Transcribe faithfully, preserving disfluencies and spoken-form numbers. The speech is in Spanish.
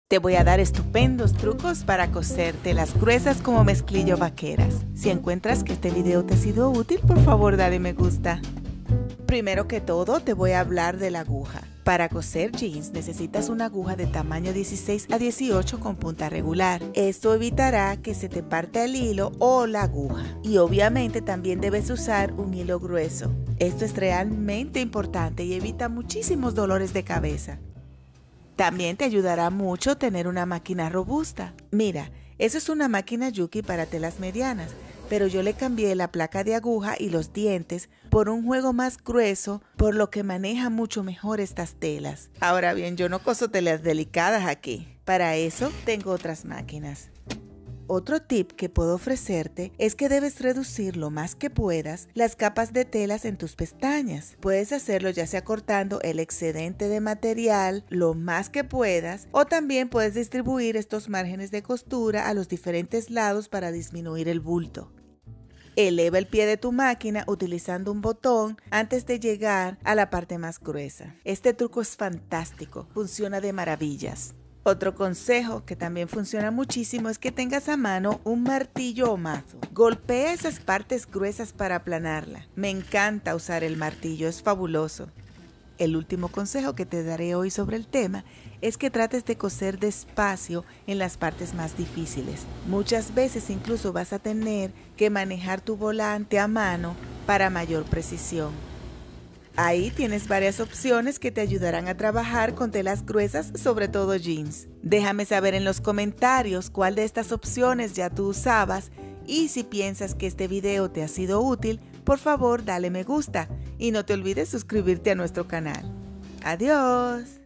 Te voy a dar estupendos trucos para coser telas gruesas como mezclillo vaqueras. Si encuentras que este video te ha sido útil, por favor dale me gusta. Primero que todo te voy a hablar de la aguja. Para coser jeans necesitas una aguja de tamaño dieciséis a dieciocho con punta regular. Esto evitará que se te parta el hilo o la aguja. Y obviamente también debes usar un hilo grueso. Esto es realmente importante y evita muchísimos dolores de cabeza. También te ayudará mucho tener una máquina robusta. Mira, eso es una máquina Juki para telas medianas, pero yo le cambié la placa de aguja y los dientes por un juego más grueso, por lo que maneja mucho mejor estas telas. Ahora bien, yo no coso telas delicadas aquí. Para eso tengo otras máquinas. Otro tip que puedo ofrecerte es que debes reducir lo más que puedas las capas de telas en tus pestañas. Puedes hacerlo ya sea cortando el excedente de material lo más que puedas, o también puedes distribuir estos márgenes de costura a los diferentes lados para disminuir el bulto. Eleva el pie de tu máquina utilizando un botón antes de llegar a la parte más gruesa. Este truco es fantástico, funciona de maravillas. Otro consejo que también funciona muchísimo es que tengas a mano un martillo o mazo. Golpea esas partes gruesas para aplanarla. Me encanta usar el martillo, es fabuloso. El último consejo que te daré hoy sobre el tema es que trates de coser despacio en las partes más difíciles. Muchas veces incluso vas a tener que manejar tu volante a mano para mayor precisión. Ahí tienes varias opciones que te ayudarán a trabajar con telas gruesas, sobre todo jeans. Déjame saber en los comentarios cuál de estas opciones ya tú usabas, y si piensas que este video te ha sido útil, por favor dale me gusta y no te olvides suscribirte a nuestro canal. ¡Adiós!